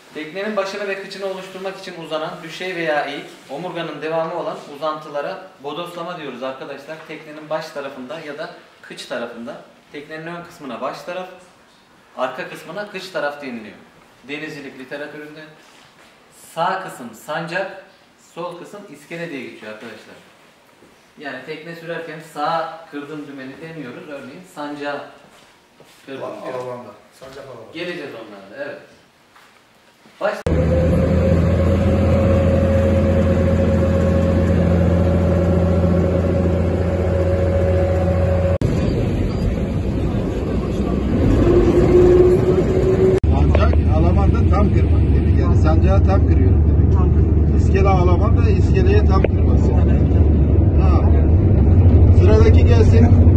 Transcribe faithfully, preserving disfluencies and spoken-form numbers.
Teknenin başını ve kıçını oluşturmak için uzanan düşey veya eğik, omurganın devamı olan uzantılara bodoslama diyoruz arkadaşlar. Teknenin baş tarafında ya da kıç tarafında. Teknenin ön kısmına baş taraf, arka kısmına kıç taraf deniliyor. Denizcilik literatüründe sağ kısım sancak, sol kısım iskele diye geçiyor arkadaşlar. Yani tekne sürerken sağ kırdım dümeni demiyoruz. Örneğin sancağı kırdım diyor. Alabanda. Sancak alabanda. Geleceğiz onlarla, evet. Baş... Sancak alamanda tam kırmak demek. Yani sancağı tam kırıyorum demek. Tam kırdım. İskele alamanda iskeleye tam kırması. Tamam. Sıradaki gelsin.